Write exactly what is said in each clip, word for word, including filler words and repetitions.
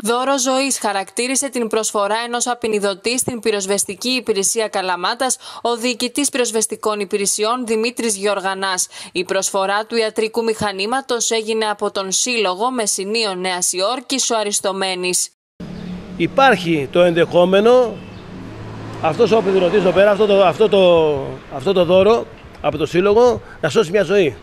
Δώρο ζωής χαρακτήρισε την προσφορά ενός απεινιδωτή στην πυροσβεστική υπηρεσία Καλαμάτας ο διοικητής πυροσβεστικών υπηρεσιών Δημήτρης Γιοργανάς. Η προσφορά του ιατρικού μηχανήματος έγινε από τον Σύλλογο Μεσσηνίων Νέας Υόρκης ο Αριστομένης. Υπάρχει το ενδεχόμενο αυτός ο απεινιδωτής εδώ πέρα, αυτό το, αυτό, το, αυτό το δώρο από το Σύλλογο να σώσει μια ζωή.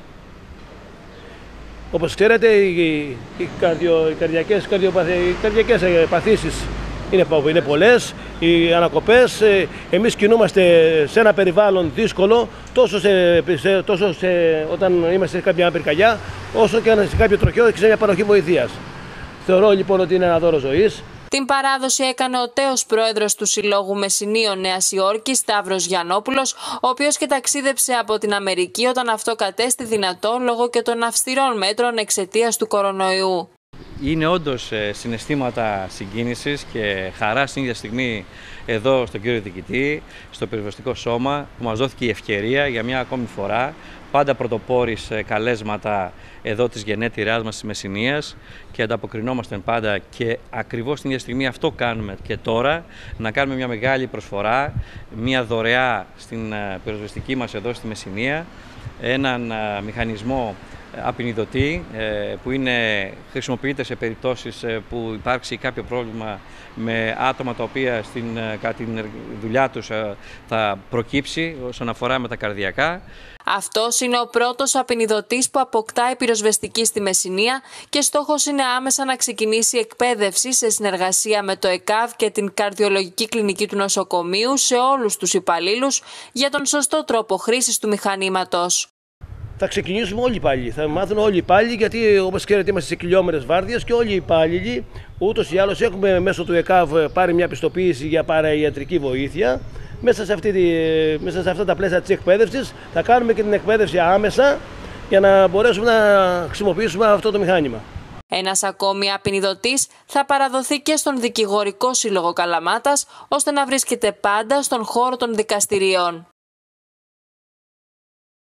Όπως ξέρετε, οι, οι, καρδιο, οι, καρδιακές, οι καρδιακές παθήσεις είναι, είναι πολλές, οι ανακοπές. Εμείς κινούμαστε σε ένα περιβάλλον δύσκολο, τόσο, σε, σε, τόσο σε, όταν είμαστε σε κάποια πυρκαγιά, όσο και σε κάποιο τροχαίο και σε μια παροχή βοηθείας. Θεωρώ λοιπόν ότι είναι ένα δώρο ζωής. Την παράδοση έκανε ο τέος πρόεδρος του Συλλόγου Μεσσηνίων Νέας Υόρκης, Σταύρος Γιαννόπουλος, ο οποίος και ταξίδεψε από την Αμερική όταν αυτό κατέστη δυνατό λόγω και των αυστηρών μέτρων εξαιτίας του κορονοϊού. Είναι όντως συναισθήματα συγκίνησης και χαρά στην ίδια στιγμή εδώ στον κύριο Διοικητή, στο Πυροσβεστικό Σώμα, που μας δόθηκε η ευκαιρία για μια ακόμη φορά, πάντα πρωτοπόρης καλέσματα εδώ της γενέτειράς μας της Μεσσηνίας και ανταποκρινόμαστε πάντα και ακριβώς την ίδια στιγμή αυτό κάνουμε και τώρα, να κάνουμε μια μεγάλη προσφορά, μια δωρεά στην πυροσβεστική μας εδώ στη Μεσσηνία, έναν μηχανισμό απεινιδωτή που είναι, χρησιμοποιείται σε περιπτώσεις που υπάρξει κάποιο πρόβλημα με άτομα τα οποία στην, κατά τη δουλειά τους θα προκύψει όσον αφορά με τα καρδιακά. Αυτός είναι ο πρώτος απεινιδωτής που αποκτά η πυροσβεστική στη Μεσσηνία και στόχος είναι άμεσα να ξεκινήσει εκπαίδευση σε συνεργασία με το ΕΚΑΒ και την καρδιολογική κλινική του νοσοκομείου σε όλους τους υπαλλήλους για τον σωστό τρόπο χρήσης του μηχανήματος. Θα ξεκινήσουμε όλοι οι υπάλληλοι. Θα μάθουν όλοι οι υπάλληλοι, γιατί όπως ξέρετε είμαστε σε κυλιόμενες βάρδιες και όλοι οι υπάλληλοι ούτως ή άλλως έχουμε μέσω του ΕΚΑΒ πάρει μια πιστοποίηση για παραϊατρική βοήθεια. Μέσα σε, αυτή τη, μέσα σε αυτά τα πλαίσια της εκπαίδευσης θα κάνουμε και την εκπαίδευση άμεσα για να μπορέσουμε να χρησιμοποιήσουμε αυτό το μηχάνημα. Ένας ακόμη απεινιδωτής θα παραδοθεί και στον Δικηγορικό Σύλλογο Καλαμάτας, ώστε να βρίσκεται πάντα στον χώρο των δικαστηρίων.